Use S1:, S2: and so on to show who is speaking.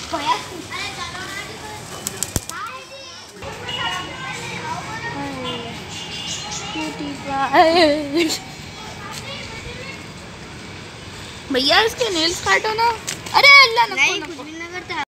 S1: भैया इसके नेल्स काटो ना। अरे अल्लाह नको नको।